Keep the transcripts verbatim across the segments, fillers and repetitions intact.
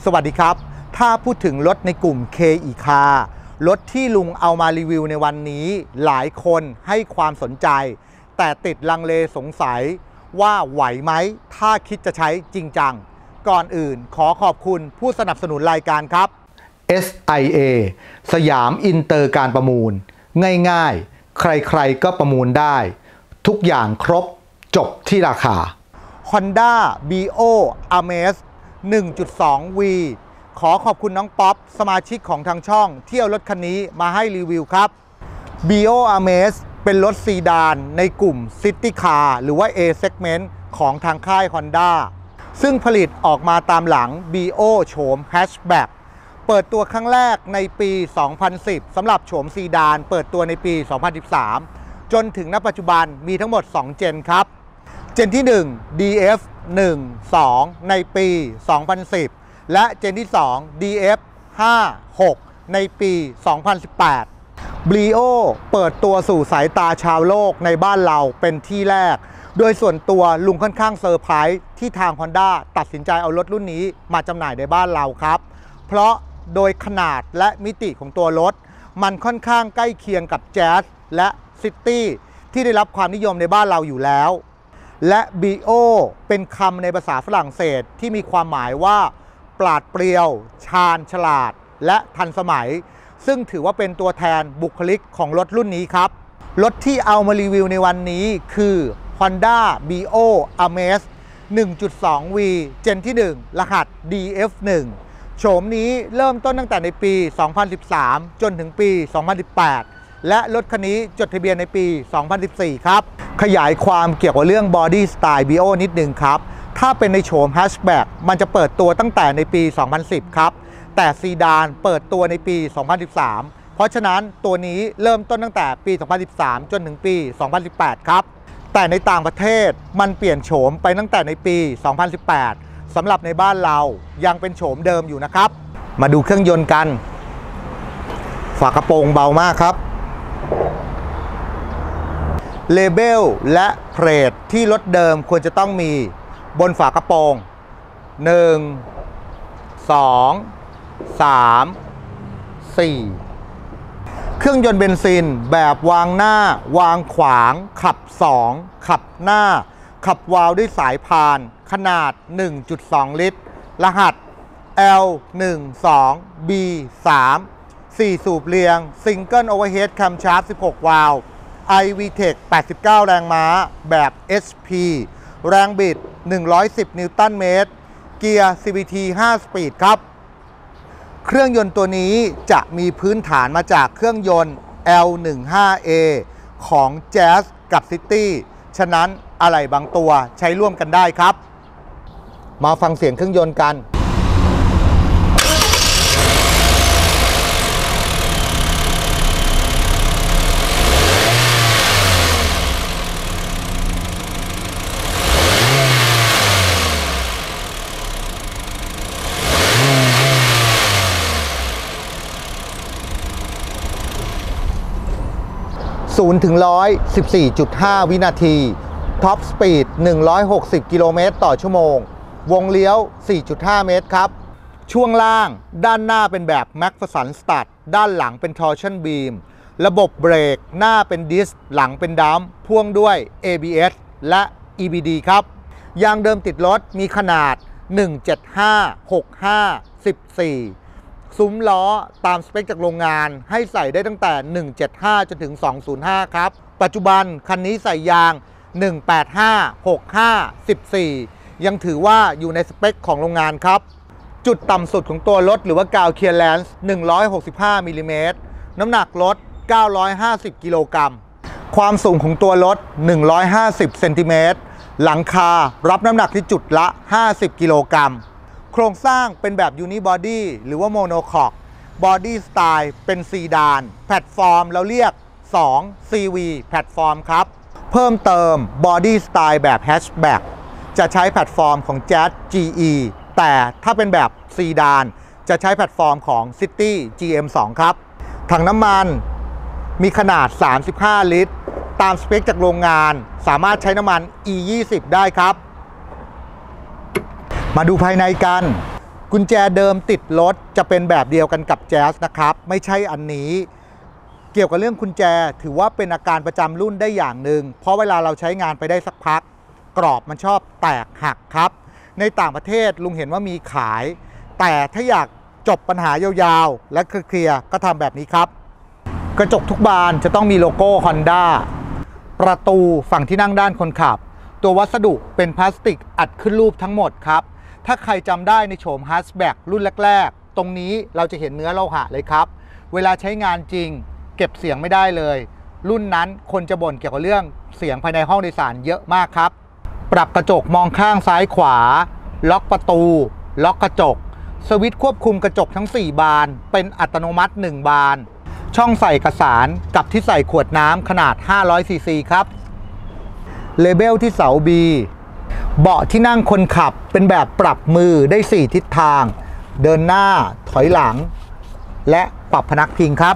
วัสดีครับถ้าพูดถึงรถในกลุ่ม เค อี Car รถที่ลุงเอามารีวิวในวันนี้หลายคนให้ความสนใจแต่ติดลังเลสงสัยว่าไหวไหมถ้าคิดจะใช้จริงจังก่อนอื่นขอขอบคุณผู้สนับสนุนรายการครับ เอส ไอ เอ สยามอินเตอร์การประมูลง่ายๆใครๆก็ประมูลได้ทุกอย่างครบจบที่ราคา Honda บี โอ Amaze หนึ่งจุดสอง วี ขอขอบคุณน้องป๊อปสมาชิกของทางช่องที่เอารถคันนี้มาให้รีวิวครับ บี โอ Amaze เป็นรถซีดานในกลุ่ม City Car หรือว่า A Segment ของทางค่าย Honda ซึ่งผลิตออกมาตามหลัง บี โอ โฉม Hatchback เปิดตัวครั้งแรกในปี สองพันสิบ สำหรับโฉมซีดานเปิดตัวในปี สองพันสิบสาม จนถึงณปัจจุบันมีทั้งหมด สอง เจนครับ เจนที่ หนึ่ง ดี เอฟ หนึ่ง สอง ในปี สองพันสิบ และเจนที่ สอง ดี เอฟ ห้า หก ในปี สองพันสิบแปด บรี โอ เปิดตัวสู่สายตาชาวโลกในบ้านเราเป็นที่แรกโดยส่วนตัวลุงค่อนข้างเซอร์ไพรส์ที่ทาง Honda ตัดสินใจเอารถรุ่นนี้มาจำหน่ายในบ้านเราครับเพราะโดยขนาดและมิติของตัวรถมันค่อนข้างใกล้เคียงกับ Jazz และ City ที่ได้รับความนิยมในบ้านเราอยู่แล้วและ บี โอ เป็นคำในภาษาฝรั่งเศสที่มีความหมายว่าปราดเปรียวชาญฉลาดและทันสมัยซึ่งถือว่าเป็นตัวแทนบุคลิกของรถรุ่นนี้ครับรถที่เอามารีวิวในวันนี้คือ Honda บี โอ Amaze หนึ่งจุดสอง วี เจนที่ หนึ่ง รหัส ดี เอฟ หนึ่ง โฉมนี้เริ่มต้นตั้งแต่ในปี สองพันสิบสาม จนถึงปี สองพันสิบแปด และรถคันนี้จดทะเบียนในปี สองพันสิบสี่ ครับขยายความเกี่ยวกับเรื่อง Body Style บี โอ นิดนึงครับถ้าเป็นในโฉม Hatchback มันจะเปิดตัวตั้งแต่ในปี สองพันสิบ ครับแต่ซีดานเปิดตัวในปี สองพันสิบสาม เพราะฉะนั้นตัวนี้เริ่มต้นตั้งแต่ปี สองพันสิบสาม จนถึงปี สองพันสิบแปด ครับแต่ในต่างประเทศมันเปลี่ยนโฉมไปตั้งแต่ในปี สองพันสิบแปด สำหรับในบ้านเรายังเป็นโฉมเดิมอยู่นะครับมาดูเครื่องยนต์กันฝากระโปรงเบามากครับเลเบลและเพลทที่รถเดิมควรจะต้องมีบนฝากระโปรงหนึ่ง สอง สาม สี่เครื่องยนต์เบนซินแบบวางหน้าวางขวางขับสองขับหน้าขับวาล์วด้วยสายพานขนาด หนึ่งจุดสอง ลิตรรหัส แอล หนึ่ง สอง บี สาม สี่ สูบเรียง Single Overhead Camshaft สิบหก วาล์ว ไอ วี เทค แปดสิบเก้า แรงม้าแบบ เอช พี แรงบิด หนึ่งร้อยสิบ นิวตันเมตรเกียร์ ซี วี ที ห้า สปีดครับเครื่องยนต์ตัวนี้จะมีพื้นฐานมาจากเครื่องยนต์ แอล สิบห้า เอ ของ Jazz กับ City ฉะนั้นอะไหล่บางตัวใช้ร่วมกันได้ครับมาฟังเสียงเครื่องยนต์กันศูนย์ถึงร้อย สิบสี่จุดห้า วินาทีท็อปสปีดหนึ่งร้อยหกสิบกิโลเมตรต่อชั่วโมงวงเลี้ยว สี่จุดห้า เมตรครับช่วงล่างด้านหน้าเป็นแบบ McPherson Stud ด้านหลังเป็น Torsion Beam ระบบเบรกหน้าเป็นดิสหลังเป็นดัมพ่วงด้วย เอ บี เอส และ อี บี ดี ครับยางเดิมติดรถมีขนาด หนึ่ง เจ็ด ห้า หก ห้า สิบสี่ซุ้มล้อตามสเปคจากโรงงานให้ใส่ได้ตั้งแต่ หนึ่ง เจ็ด ห้า จนถึง สอง ศูนย์ ห้า ครับปัจจุบันคันนี้ใส่ยาง หนึ่ง แปด ห้า หก ห้า สิบสี่ ยังถือว่าอยู่ในสเปคของโรงงานครับจุดต่ำสุดของตัวรถหรือว่ากราวเคลียร์แลนซ์หนึ่งร้อยหกสิบห้ามิลลิเมตรน้ำหนักรถเก้าร้อยห้าสิบกิโลกรัมความสูงของตัวรถหนึ่งร้อยห้าสิบเซนติเมตรหลังคารับน้ำหนักที่จุดละห้าสิบกิโลกรัมโครงสร้างเป็นแบบยูนิบอดี้หรือว่าโมโนคอกบอดี้สไตล์เป็นซีดานแพลตฟอร์มเราเรียก สอง ซี วี แพลตฟอร์มครับเพิ่มเติมบอดี้สไตล์แบบแฮชแบ็กจะใช้แพลตฟอร์มของ Jazz จี อี แต่ถ้าเป็นแบบซีดานจะใช้แพลตฟอร์มของ City จี เอ็ม สอง ครับถังน้ำมันมีขนาด สามสิบห้า ลิตรตามสเปคจากโรงงานสามารถใช้น้ำมัน อี ยี่สิบ ได้ครับมาดูภายในกันกุญแจเดิมติดรถจะเป็นแบบเดียวกันกับแจ๊สนะครับไม่ใช่อันนี้เกี่ยวกับเรื่องกุญแจถือว่าเป็นอาการประจำรุ่นได้อย่างหนึ่งเพราะเวลาเราใช้งานไปได้สักพักกรอบมันชอบแตกหักครับในต่างประเทศลุงเห็นว่ามีขายแต่ถ้าอยากจบปัญหายาวๆและเคลียร์ก็ทำแบบนี้ครับกระจกทุกบานจะต้องมีโลโก้ Honda ประตูฝั่งที่นั่งด้านคนขับตัววัสดุเป็นพลาสติกอัดขึ้นรูปทั้งหมดครับถ้าใครจำได้ในโฉม Hatchback รุ่นแรกๆตรงนี้เราจะเห็นเนื้อโลหะเลยครับเวลาใช้งานจริงเก็บเสียงไม่ได้เลยรุ่นนั้นคนจะบ่นเกี่ยวกับเรื่องเสียงภายในห้องโดยสารเยอะมากครับปรับกระจกมองข้างซ้ายขวาล็อกประตูล็อกกระจกสวิตช์ควบคุมกระจกทั้งสี่บานเป็นอัตโนมัติหนึ่งบานช่องใส่เอกสารกับที่ใส่ขวดน้ำขนาดห้าร้อยซีซีครับเลเบลที่เสา B เบาะที่นั่งคนขับเป็นแบบปรับมือได้สี่ทิศทางเดินหน้าถอยหลังและปรับพนักพิงครับ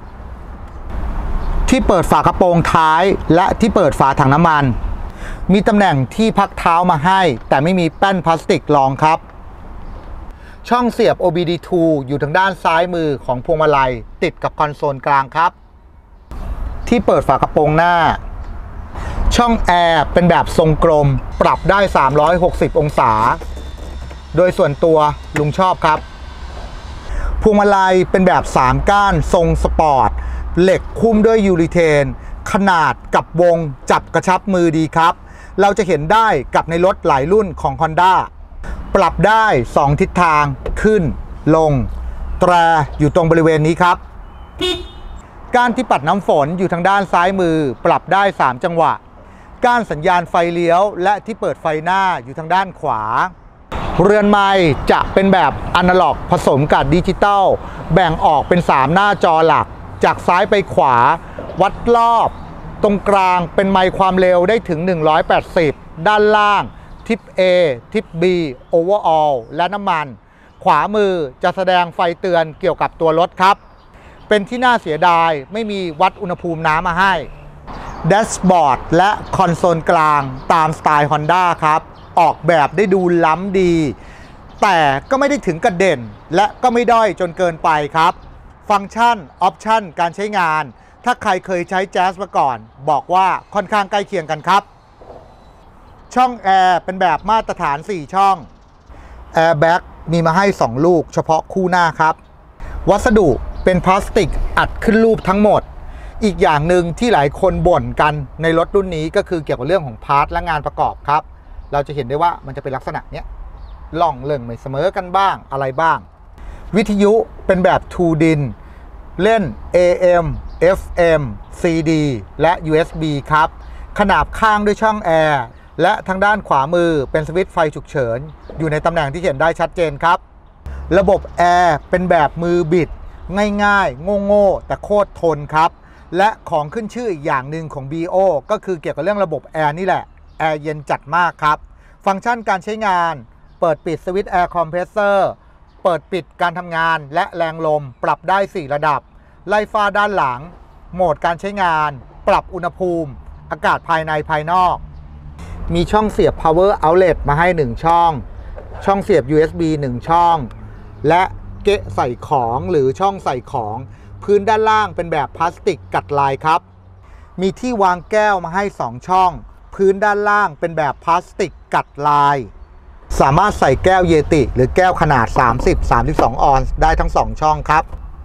ที่เปิดฝากระโปรงท้ายและที่เปิดฝาถังน้ำมันมีตำแหน่งที่พักเท้ามาให้แต่ไม่มีแป้นพลาสติกรองครับช่องเสียบ โอ บี ดี ทู อยู่ทางด้านซ้ายมือของพวงมาลัยติดกับคอนโซลกลางครับที่เปิดฝากระโปรงหน้าช่องแอร์เป็นแบบทรงกลมปรับได้สามร้อยหกสิบองศาโดยส่วนตัวลุงชอบครับพวงมาลัยเป็นแบบสามก้านทรงสปอร์ตเหล็กคุ้มด้วยยูริเทนขนาดกับวงจับกระชับมือดีครับเราจะเห็นได้กับในรถหลายรุ่นของ Honda ปรับได้สองทิศทางขึ้นลงแตรอยู่ตรงบริเวณนี้ครับก้านที่ปัดน้ำฝนอยู่ทางด้านซ้ายมือปรับได้สามจังหวะก้านสัญญาณไฟเลี้ยวและที่เปิดไฟหน้าอยู่ทางด้านขวาเรือนไม้จะเป็นแบบอนาล็อกผสมกับดิจิตอลแบ่งออกเป็นสามหน้าจอหลักจากซ้ายไปขวาวัดรอบตรงกลางเป็นไมค์ความเร็วได้ถึงหนึ่งร้อยแปดสิบด้านล่างทิป A ทิป B Overall และน้ำมันขวามือจะแสดงไฟเตือนเกี่ยวกับตัวรถครับเป็นที่น่าเสียดายไม่มีวัดอุณหภูมิน้ำมาให้แดชบอร์ดและคอนโซลกลางตามสไตล์ Honda ครับออกแบบได้ดูล้ำดีแต่ก็ไม่ได้ถึงกระเด่นและก็ไม่ด้อยจนเกินไปครับฟังก์ชันออปชันการใช้งานถ้าใครเคยใช้แจ๊สมาก่อนบอกว่าค่อนข้างใกล้เคียงกันครับช่องแอร์เป็นแบบมาตรฐานสี่ช่องแอร์แบ็กมีมาให้สองลูกเฉพาะคู่หน้าครับวัสดุเป็นพลาสติกอัดขึ้นรูปทั้งหมดอีกอย่างหนึ่งที่หลายคนบ่นกันในรถรุ่นนี้ก็คือเกี่ยวกับเรื่องของพาร์ทและงานประกอบครับเราจะเห็นได้ว่ามันจะเป็นลักษณะเนี้ยล่องเลื่องไม่เสมอกันบ้างอะไรบ้างวิทยุเป็นแบบ ทู ดิน เล่น เอ เอ็ม เอฟ เอ็ม ซี ดี และ ยู เอส บี ครับขนาบข้างด้วยช่องแอร์และทางด้านขวามือเป็นสวิตช์ไฟฉุกเฉินอยู่ในตำแหน่งที่เห็นได้ชัดเจนครับระบบแอร์เป็นแบบมือบิดง่ายๆโง่ๆแต่โคตรทนครับและของขึ้นชื่ออีกอย่างหนึ่งของ บี โอ ก็คือเกี่ยวกับเรื่องระบบแอร์นี่แหละแอร์เย็นจัดมากครับฟังก์ชันการใช้งานเปิดปิดสวิตช์แอร์คอมเพรสเซอร์เปิดปิดการทำงานและแรงลมปรับได้สี่ระดับไล่ฟ้าด้านหลังโหมดการใช้งานปรับอุณหภูมิอากาศภายในภายนอกมีช่องเสียบ power outlet มาให้หนึ่งช่องช่องเสียบ ยู เอส บี หนึ่งช่องและเกะใส่ของหรือช่องใส่ของพื้นด้านล่างเป็นแบบพลาสติกกัดลายครับมีที่วางแก้วมาให้สองช่องพื้นด้านล่างเป็นแบบพลาสติกกัดลายสามารถใส่แก้วเยติหรือแก้วขนาดสามสิบ สามสิบสองออนซ์ได้ทั้งสองช่องครับ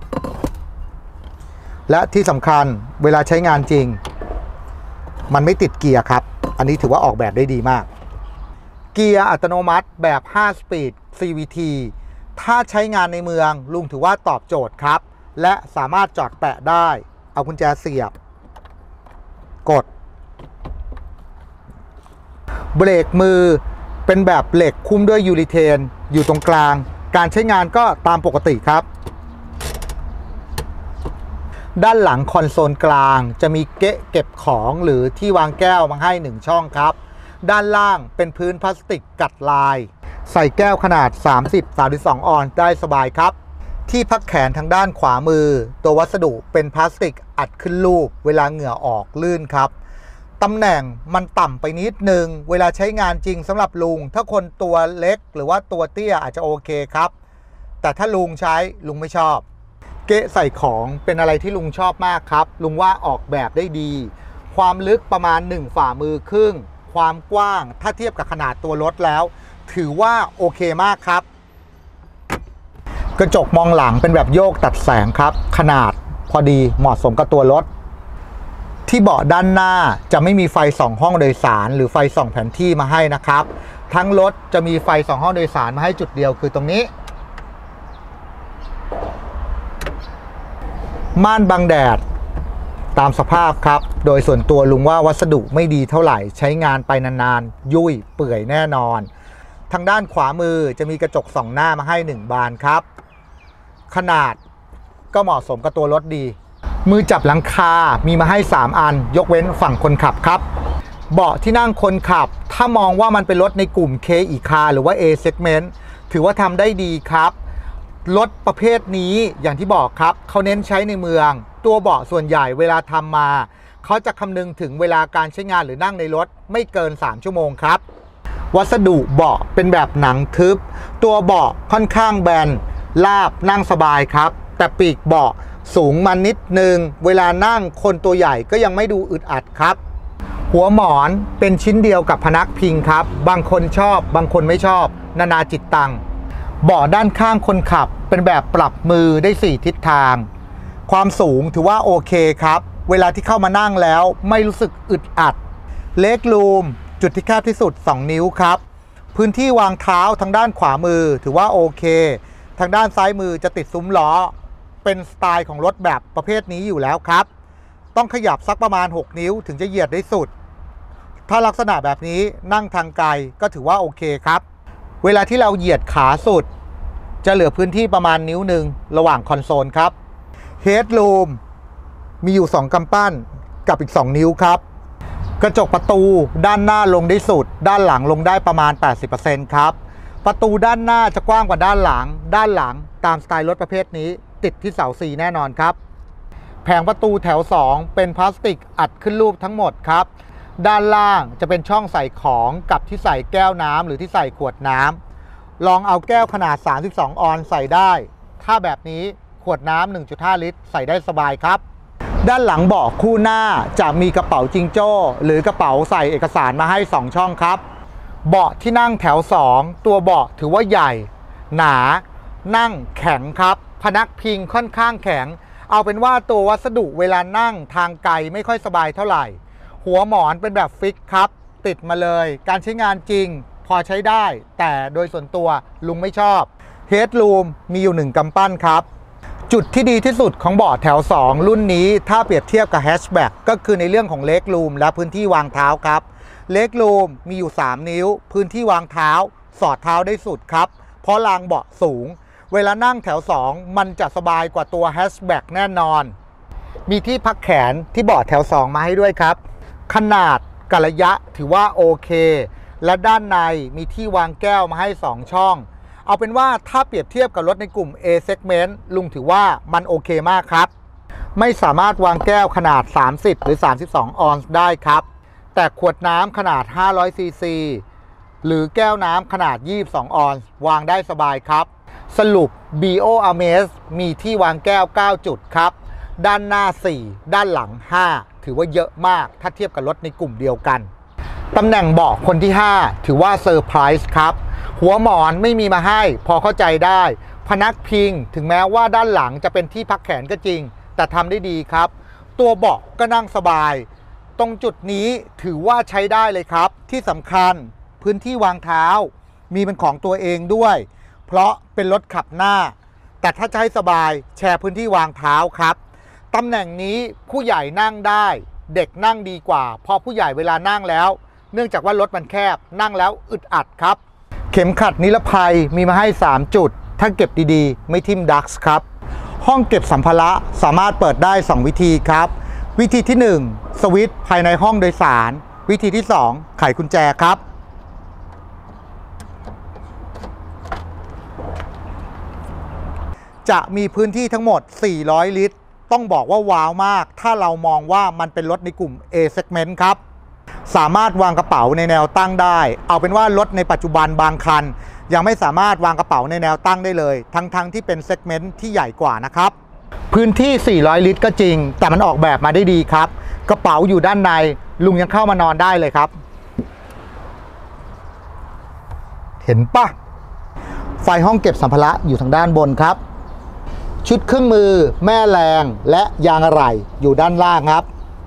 และที่สำคัญเวลาใช้งานจริงมันไม่ติดเกียร์ครับอันนี้ถือว่าออกแบบได้ดีมากเกียร์อัตโนมัติแบบห้าสปีด ซี วี ที ถ้าใช้งานในเมืองลุงถือว่าตอบโจทย์ครับและสามารถจอดแปะได้เอากุญแจเสียบกดเบรกมือเป็นแบบเหล็กคุ้มด้วยยูริเทนอยู่ตรงกลางการใช้งานก็ตามปกติครับด้านหลังคอนโซลกลางจะมีเกะเก็บของหรือที่วางแก้วมาให้หนึ่งช่องครับด้านล่างเป็นพื้นพลาสติกกัดลายใส่แก้วขนาดสามสิบ สามสิบสองออนซ์ได้สบายครับที่พักแขนทางด้านขวามือตัววัสดุเป็นพลาสติกอัดขึ้นรูปเวลาเหงื่อออกลื่นครับตำแหน่งมันต่ำไปนิดนึงเวลาใช้งานจริงสำหรับลุงถ้าคนตัวเล็กหรือว่าตัวเตี้ยอาจจะโอเคครับแต่ถ้าลุงใช้ลุงไม่ชอบเกะใส่ของเป็นอะไรที่ลุงชอบมากครับลุงว่าออกแบบได้ดีความลึกประมาณหนึ่งฝ่ามือครึ่งความกว้างถ้าเทียบกับขนาดตัวรถแล้วถือว่าโอเคมากครับกระจกมองหลังเป็นแบบโยกตัดแสงครับขนาดพอดีเหมาะสมกับตัวรถที่เบาะด้านหน้าจะไม่มีไฟส่องห้องโดยสารหรือไฟส่องแผนที่มาให้นะครับทั้งรถจะมีไฟส่องห้องโดยสารมาให้จุดเดียวคือตรงนี้ม่านบังแดดตามสภาพครับโดยส่วนตัวลุงว่าวัสดุไม่ดีเท่าไหร่ใช้งานไปนานๆยุ่ยเปื่อยแน่นอนทางด้านขวามือจะมีกระจกส่องหน้ามาให้หนึ่งบานครับขนาดก็เหมาะสมกับตัวรถดีมือจับหลังคามีมาให้สามอันยกเว้นฝั่งคนขับครับเบาะที่นั่งคนขับถ้ามองว่ามันเป็นรถในกลุ่ม K อีคาหรือว่า A segment ถือว่าทำได้ดีครับรถประเภทนี้อย่างที่บอกครับเขาเน้นใช้ในเมืองตัวเบาะส่วนใหญ่เวลาทำมาเขาจะคำนึงถึงเวลาการใช้งานหรือนั่งในรถไม่เกินสามชั่วโมงครับวัสดุเบาะเป็นแบบหนังทึบตัวเบาะค่อนข้างแบนราบนั่งสบายครับแต่ปีกเบาะสูงมานิดนึงเวลานั่งคนตัวใหญ่ก็ยังไม่ดูอึดอัดครับหัวหมอนเป็นชิ้นเดียวกับพนักพิงครับบางคนชอบบางคนไม่ชอบนานาจิตตังเบาะด้านข้างคนขับเป็นแบบปรับมือได้สี่ทิศทางความสูงถือว่าโอเคครับเวลาที่เข้ามานั่งแล้วไม่รู้สึกอึดอัดเล็กรูมจุดที่แคบที่สุดสองนิ้วครับพื้นที่วางเท้าทางด้านขวามือถือว่าโอเคทางด้านซ้ายมือจะติดซุ้มล้อเป็นสไตล์ของรถแบบประเภทนี้อยู่แล้วครับต้องขยับสักประมาณหกนิ้วถึงจะเหยียดได้สุดถ้าลักษณะแบบนี้นั่งทางไกลก็ถือว่าโอเคครับเวลาที่เราเหยียดขาสุดจะเหลือพื้นที่ประมาณนิ้วหนึ่งระหว่างคอนโซลครับเฮดรูมมีอยู่สองกำปั้นกับอีกสองนิ้วครับกระจกประตูด้านหน้าลงได้สุดด้านหลังลงได้ประมาณ แปดสิบเปอร์เซ็นต์ ครับประตูด้านหน้าจะกว้างกว่าด้านหลังด้านหลังตามสไตล์รถประเภทนี้ติดที่เสาสี่แน่นอนครับแผงประตูแถวสองเป็นพลาสติกอัดขึ้นรูปทั้งหมดครับด้านล่างจะเป็นช่องใส่ของกับที่ใส่แก้วน้ำหรือที่ใส่ขวดน้ำลองเอาแก้วขนาดสามสิบสองออนซ์ใส่ได้ถ้าแบบนี้ขวดน้ำ หนึ่งจุดห้า ลิตรใส่ได้สบายครับด้านหลังเบาะคู่หน้าจะมีกระเป๋าจิงโจ้หรือกระเป๋าใส่เอกสารมาให้สองช่องครับเบาะที่นั่งแถวสองตัวเบาะถือว่าใหญ่หนานั่งแข็งครับพนักพิงค่อนข้างแข็งเอาเป็นว่าตัววัสดุเวลานั่งทางไกลไม่ค่อยสบายเท่าไหร่หัวหมอนเป็นแบบฟิกครับติดมาเลยการใช้งานจริงพอใช้ได้แต่โดยส่วนตัวลุงไม่ชอบเฮดรูมมีอยู่หนึ่งกำปั้นครับจุดที่ดีที่สุดของเบาะแถวสองรุ่นนี้ถ้าเปรียบเทียบกับแฮชแบ็กก็คือในเรื่องของเล็กรูมและพื้นที่วางเท้าครับเล็กรูมมีอยู่สามนิ้วพื้นที่วางเท้าสอดเท้าได้สุดครับเพราะรางเบาะสูงเวลานั่งแถวสองมันจะสบายกว่าตัวแฮชแบ็กแน่นอนมีที่พักแขนที่เบาะแถวสองมาให้ด้วยครับขนาดกับระยะถือว่าโอเคและด้านในมีที่วางแก้วมาให้สองช่องเอาเป็นว่าถ้าเปรียบเทียบกับรถในกลุ่ม A segment ลุงถือว่ามันโอเคมากครับไม่สามารถวางแก้วขนาดสามสิบหรือสามสิบสองออนซ์ได้ครับแต่ขวดน้ำขนาดห้าร้อยซีซีหรือแก้วน้ำขนาดยี่สิบสองออนซ์วางได้สบายครับสรุป บี โอ Amaze มีที่วางแก้วเก้าจุดครับด้านหน้าสี่ด้านหลังห้าถือว่าเยอะมากถ้าเทียบกับรถในกลุ่มเดียวกันตำแหน่งเบาะคนที่ห้าถือว่าเซอร์ไพรส์ครับหัวหมอนไม่มีมาให้พอเข้าใจได้พนักพิงถึงแม้ว่าด้านหลังจะเป็นที่พักแขนก็จริงแต่ทำได้ดีครับตัวเบาะก็นั่งสบายตรงจุดนี้ถือว่าใช้ได้เลยครับที่สำคัญพื้นที่วางเท้ามีเป็นของตัวเองด้วยเพราะเป็นรถขับหน้าแต่ถ้าจะให้สบายแชร์พื้นที่วางเท้าครับตำแหน่งนี้ผู้ใหญ่นั่งได้เด็กนั่งดีกว่าพอผู้ใหญ่เวลานั่งแล้วเนื่องจากว่ารถมันแคบนั่งแล้วอึดอัดครับเข็มขัดนิรภัยมีมาให้สามจุดถ้าเก็บดีๆไม่ทิ่มดักส์ครับห้องเก็บสัมภาระสามารถเปิดได้สองวิธีครับวิธีที่หนึ่งสวิตช์ภายในห้องโดยสารวิธีที่สองไขกุญแจครับจะมีพื้นที่ทั้งหมดสี่ร้อยลิตรต้องบอกว่าว้าวมากถ้าเรามองว่ามันเป็นรถในกลุ่ม A segment ครับสามารถวางกระเป๋าในแนวตั้งได้เอาเป็นว่ารถในปัจจุบันบางคันยังไม่สามารถวางกระเป๋าในแนวตั้งได้เลยทั้งๆ ท, ที่เป็นเซกเมนต์ที่ใหญ่กว่านะครับพื้นที่สี่ร้อยลิตรก็จริงแต่มันออกแบบมาได้ดีครับกระเป๋าอยู่ด้านในลุงยังเข้ามานอนได้เลยครับเห็นปะไฟห้องเก็บสัมภาระอยู่ทางด้านบนครับชุดเครื่องมือแม่แรงและยางอะไหล่อยู่ด้านล่างครับ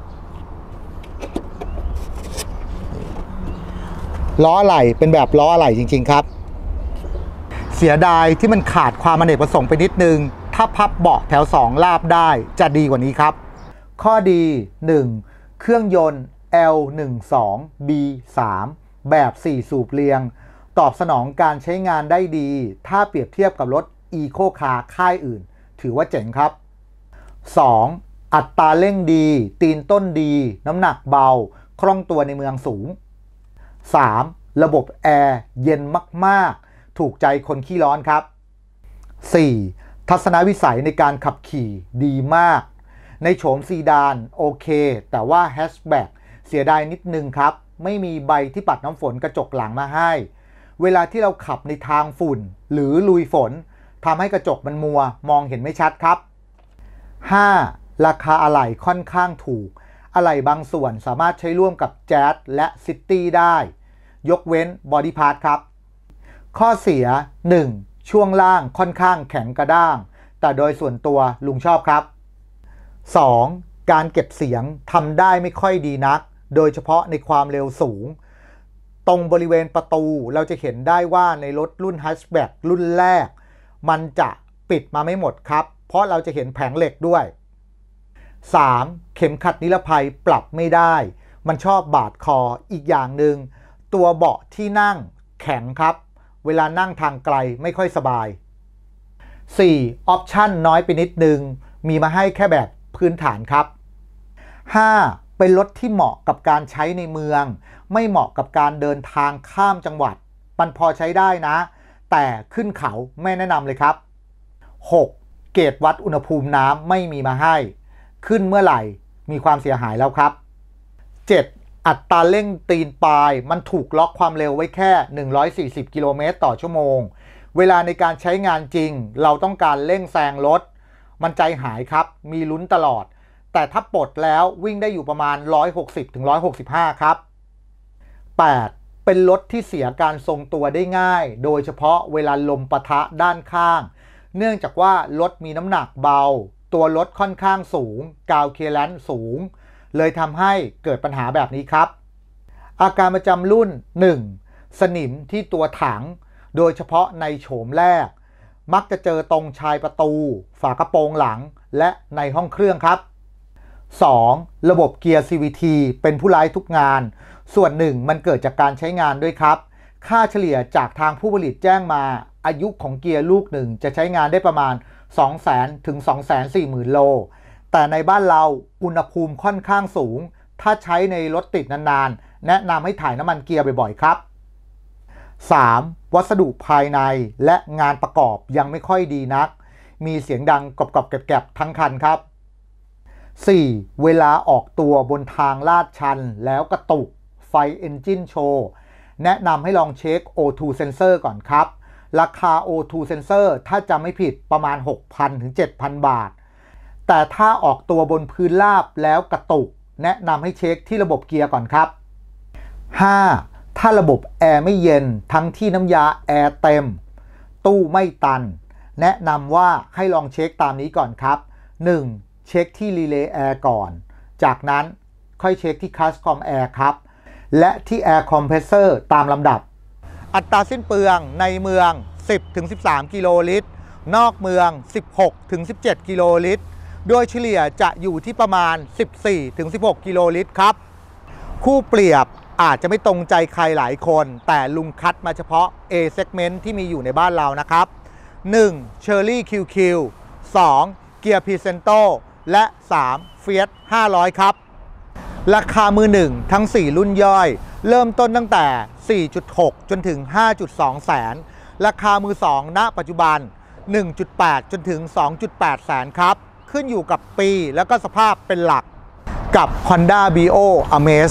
ล้ออะไหล่เป็นแบบล้ออะไหล่จริงๆครับเสียดายที่มันขาดความอเนกประสงค์ไปนิดนึงถ้าพับเบาะแถวสองลาบได้จะดีกว่านี้ครับข้อดีหนึ่งเครื่องยนต์ แอล หนึ่งสอง บี สาม แบบสี่สูบเรียงตอบสนองการใช้งานได้ดีถ้าเปรียบเทียบกับรถ Eco Car ค่ายอื่นถือว่าเจ๋งครับ สอง อัตราเร่งดีตีนต้นดีน้ำหนักเบาคล่องตัวในเมืองสูง สาม ระบบแอร์เย็นมากๆถูกใจคนขี้ร้อนครับ สี่ ทัศนวิสัยในการขับขี่ดีมากในโฉมซีดานโอเคแต่ว่าแฮชแบ็กเสียดายนิดนึงครับไม่มีใบที่ปัดน้ำฝนกระจกหลังมาให้เวลาที่เราขับในทางฝุ่นหรือลุยฝนทำให้กระจกมันมัวมองเห็นไม่ชัดครับ ห้า ราคาอะไหล่ค่อนข้างถูกอะไหล่บางส่วนสามารถใช้ร่วมกับแจ๊สและซิตี้ได้ยกเว้นบอดี้พาร์ทครับข้อเสีย หนึ่ง ช่วงล่างค่อนข้างแข็งกระด้างแต่โดยส่วนตัวลุงชอบครับ สอง การเก็บเสียงทำได้ไม่ค่อยดีนักโดยเฉพาะในความเร็วสูงตรงบริเวณประตูเราจะเห็นได้ว่าในรถรุ่นแฮชแบ็กรุ่นแรกมันจะปิดมาไม่หมดครับเพราะเราจะเห็นแผงเหล็กด้วย สาม เข็มขัดนิรภัยปรับไม่ได้มันชอบบาดคออีกอย่างหนึ่งตัวเบาะที่นั่งแข็งครับเวลานั่งทางไกลไม่ค่อยสบาย สี่ ออปชั่นน้อยไปนิดนึงมีมาให้แค่แบบพื้นฐานครับ ห้า เป็นรถที่เหมาะกับการใช้ในเมืองไม่เหมาะกับการเดินทางข้ามจังหวัดมันพอใช้ได้นะแต่ขึ้นเขาไม่แนะนำเลยครับ หก เกจวัดอุณหภูมิน้ำไม่มีมาให้ขึ้นเมื่อไหร่มีความเสียหายแล้วครับ เจ็ด อัตราเร่งตีนปลายมันถูกล็อกความเร็วไว้แค่หนึ่งร้อยสี่สิบกิโลเมตรต่อชั่วโมงเวลาในการใช้งานจริงเราต้องการเร่งแซงรถมันใจหายครับมีลุ้นตลอดแต่ถ้าปลดแล้ววิ่งได้อยู่ประมาณหนึ่งร้อยหกสิบถึงหนึ่งร้อยหกสิบห้าครับ แปด เป็นรถที่เสียการทรงตัวได้ง่ายโดยเฉพาะเวลาลมปะทะด้านข้างเนื่องจากว่ารถมีน้ำหนักเบาตัวรถค่อนข้างสูงกราวเคลียร์แลนซ์สูงเลยทำให้เกิดปัญหาแบบนี้ครับอาการประจำรุ่น หนึ่ง สนิมที่ตัวถังโดยเฉพาะในโฉมแรกมักจะเจอตรงชายประตูฝากระโปรงหลังและในห้องเครื่องครับ สอง ระบบเกียร์ ซี วี ที เป็นผู้ร้ายทุกงานส่วนหนึ่งมันเกิดจากการใช้งานด้วยครับค่าเฉลี่ยจากทางผู้ผลิตแจ้งมาอายุของเกียร์ลูกหนึ่งจะใช้งานได้ประมาณ สองแสน ถึง สองแสนสี่หมื่น โลแต่ในบ้านเราอุณหภูมิค่อนข้างสูงถ้าใช้ในรถติดนานๆแนะนำให้ถ่ายน้ำมันเกียร์บ่อยๆครับ สาม วัสดุภายในและงานประกอบยังไม่ค่อยดีนักมีเสียงดังกรอบๆแกรบๆทั้งคันครับ สี่ เวลาออกตัวบนทางลาดชันแล้วกระตุกไฟเอนจินโชว์แนะนำให้ลองเช็ค โอ ทู Sensor ก่อนครับราคา โอ ทู Sensor ถ้าจำไม่ผิดประมาณ หกพัน ถึง เจ็ดพัน บาทแต่ถ้าออกตัวบนพื้นราบแล้วกระตุกแนะนำให้เช็คที่ระบบเกียร์ก่อนครับ ห้า ถ้าระบบแอร์ไม่เย็นทั้งที่น้ำยาแอร์เต็มตู้ไม่ตันแนะนำว่าให้ลองเช็คตามนี้ก่อนครับ หนึ่ง เช็คที่รีเลย์แอร์ก่อนจากนั้นค่อยเช็คที่คัสคอมแอร์ครับและที่แอร์คอมเพรสเซอร์ตามลำดับอัตราสิ้นเปลืองในเมือง สิบถึงสิบสาม กิโลลิตรนอกเมือง สิบหกถึงสิบเจ็ด กิโลลิตรโดยเฉลี่ยจะอยู่ที่ประมาณ สิบสี่ถึงสิบหก กิโลลิตรครับคู่เปรียบอาจจะไม่ตรงใจใครหลายคนแต่ลุงคัดมาเฉพาะ A segment ที่มีอยู่ในบ้านเรานะครับ หนึ่ง Cherry คิว คิว สอง Gear Picento และ สาม Fiat ห้าร้อยครับราคามือหนึ่งทั้งสี่รุ่นย่อยเริ่มต้นตั้งแต่ สี่จุดหก จนถึง ห้าจุดสอง แสนราคามือสองณปัจจุบัน หนึ่งจุดแปด จนถึง สองจุดแปด แสนครับขึ้นอยู่กับปีแล้วก็สภาพเป็นหลักกับ Honda Brio Amaze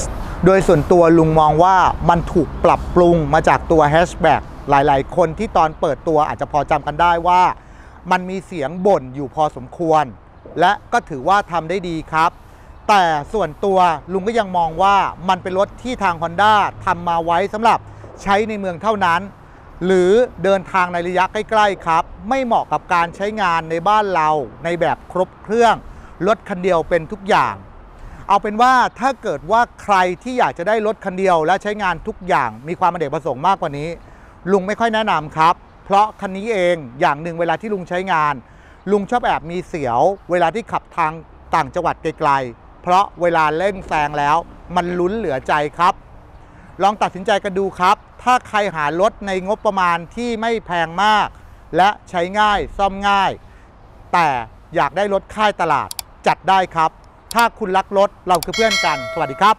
โดยส่วนตัวลุงมองว่ามันถูกปรับปรุงมาจากตัวแฮชแบ็กหลายๆคนที่ตอนเปิดตัวอาจจะพอจำกันได้ว่ามันมีเสียงบ่นอยู่พอสมควรและก็ถือว่าทำได้ดีครับแต่ส่วนตัวลุงก็ยังมองว่ามันเป็นรถที่ทาง Honda ทำมาไว้สำหรับใช้ในเมืองเท่านั้นหรือเดินทางในระยะใกล้ๆครับไม่เหมาะกับการใช้งานในบ้านเราในแบบครบเครื่องรถคันเดียวเป็นทุกอย่างเอาเป็นว่าถ้าเกิดว่าใครที่อยากจะได้รถคันเดียวและใช้งานทุกอย่างมีความอเนกประสงค์มากกว่านี้ลุงไม่ค่อยแนะนำครับเพราะคันนี้เองอย่างหนึ่งเวลาที่ลุงใช้งานลุงชอบแอบมีเสียวเวลาที่ขับทางต่างจังหวัดไกลๆเพราะเวลาเร่งแซงแล้วมันลุ้นเหลือใจครับลองตัดสินใจกันดูครับถ้าใครหารถในงบประมาณที่ไม่แพงมากและใช้ง่ายซ่อมง่ายแต่อยากได้รถค่ายตลาดจัดได้ครับถ้าคุณรักรถเราคือเพื่อนกันสวัสดีครับ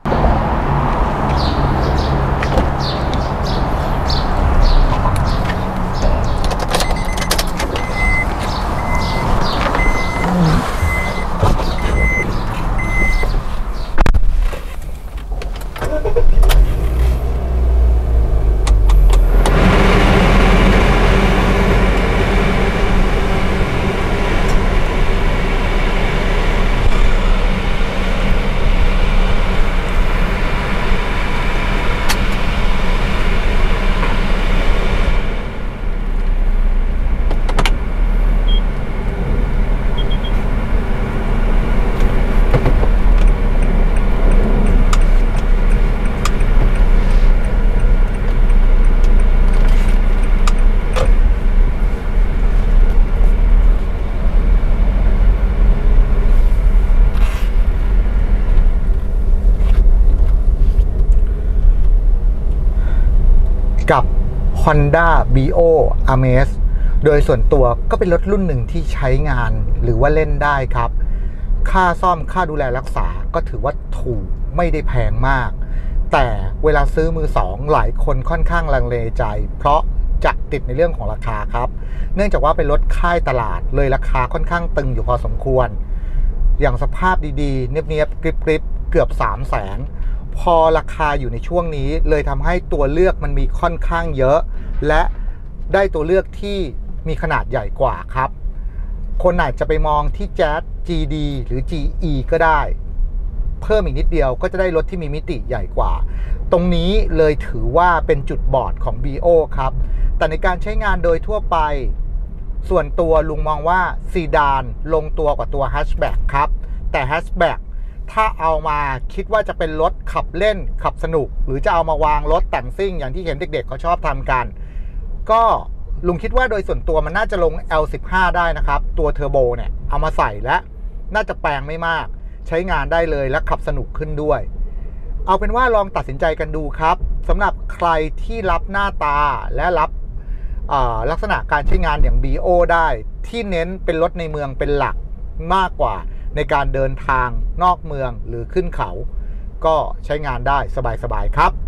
กับ Honda บี โอ Amaze โดยส่วนตัวก็เป็นรถรุ่นหนึ่งที่ใช้งานหรือว่าเล่นได้ครับค่าซ่อมค่าดูแลรักษาก็ถือว่าถูกไม่ได้แพงมากแต่เวลาซื้อมือสองหลายคนค่อนข้างลังเลใจเพราะจะติดในเรื่องของราคาครับเนื่องจากว่าเป็นรถค่ายตลาดเลยราคาค่อนข้างตึงอยู่พอสมควรอย่างสภาพดีๆเนียบๆกริบๆเกือบ สามแสนพอราคาอยู่ในช่วงนี้เลยทำให้ตัวเลือกมันมีค่อนข้างเยอะและได้ตัวเลือกที่มีขนาดใหญ่กว่าครับคนอาจจะไปมองที่ Jazz จี ดี หรือ จี อี ก็ได้เพิ่มอีกนิดเดียวก็จะได้รถที่มีมิติใหญ่กว่าตรงนี้เลยถือว่าเป็นจุดบอดของ บี โอ ครับแต่ในการใช้งานโดยทั่วไปส่วนตัวลุงมองว่าซีดานลงตัวกว่าตัวแฮชแบ็กครับแต่แฮชแบ็กถ้าเอามาคิดว่าจะเป็นรถขับเล่นขับสนุกหรือจะเอามาวางรถแต่งซิ่งอย่างที่เห็นเด็กๆเขาชอบทำกันก็ลุงคิดว่าโดยส่วนตัวมันน่าจะลง แอล สิบห้า ได้นะครับตัวเทอร์โบเนี่ยเอามาใส่และน่าจะแปลงไม่มากใช้งานได้เลยและขับสนุกขึ้นด้วยเอาเป็นว่าลองตัดสินใจกันดูครับสำหรับใครที่รับหน้าตาและรับลักษณะการใช้งานอย่าง บี โอ ได้ที่เน้นเป็นรถในเมืองเป็นหลักมากกว่าในการเดินทางนอกเมืองหรือขึ้นเขาก็ใช้งานได้สบายๆครับ